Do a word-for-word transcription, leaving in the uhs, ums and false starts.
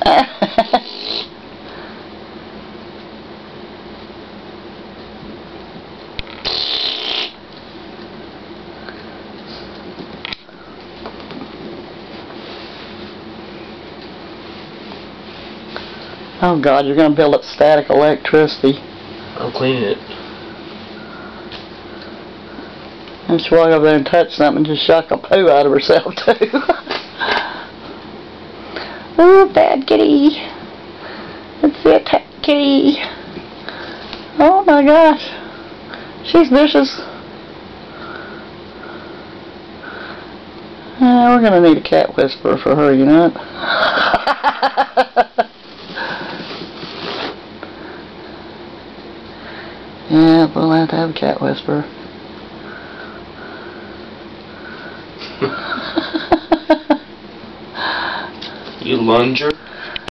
Oh God, you're gonna build up static electricity. I'm cleaning it. And she walked over there and touched something and just shocked a poo out of herself too. Ooh, bad kitty. It's it, kitty. Oh my gosh. She's vicious. Uh, we're gonna need a cat whisperer for her, you know. Yeah, we'll have to have a cat whisperer. You lunger.